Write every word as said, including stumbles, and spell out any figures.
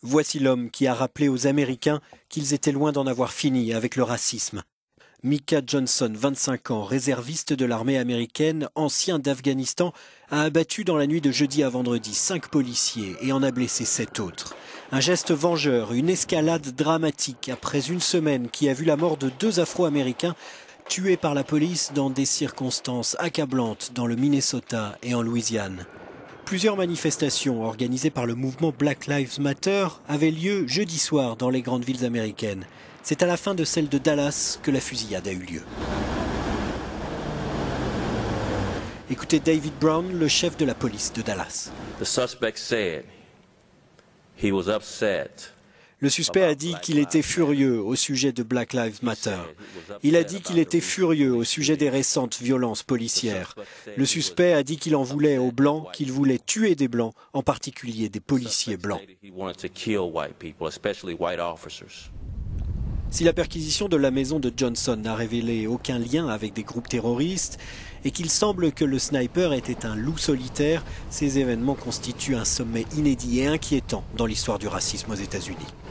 Voici l'homme qui a rappelé aux Américains qu'ils étaient loin d'en avoir fini avec le racisme. Micah Johnson, vingt-cinq ans, réserviste de l'armée américaine, ancien d'Afghanistan, a abattu dans la nuit de jeudi à vendredi cinq policiers et en a blessé sept autres. Un geste vengeur, une escalade dramatique après une semaine qui a vu la mort de deux Afro-Américains tués par la police dans des circonstances accablantes dans le Minnesota et en Louisiane. Plusieurs manifestations organisées par le mouvement Black Lives Matter avaient lieu jeudi soir dans les grandes villes américaines. C'est à la fin de celle de Dallas que la fusillade a eu lieu. Écoutez David Brown, le chef de la police de Dallas. The suspect said he was upset. Le suspect a dit qu'il était furieux au sujet de Black Lives Matter. Il a dit qu'il était furieux au sujet des récentes violences policières. Le suspect a dit qu'il en voulait aux Blancs, qu'il voulait tuer des Blancs, en particulier des policiers blancs. Si la perquisition de la maison de Johnson n'a révélé aucun lien avec des groupes terroristes et qu'il semble que le sniper était un loup solitaire, ces événements constituent un sommet inédit et inquiétant dans l'histoire du racisme aux États-Unis.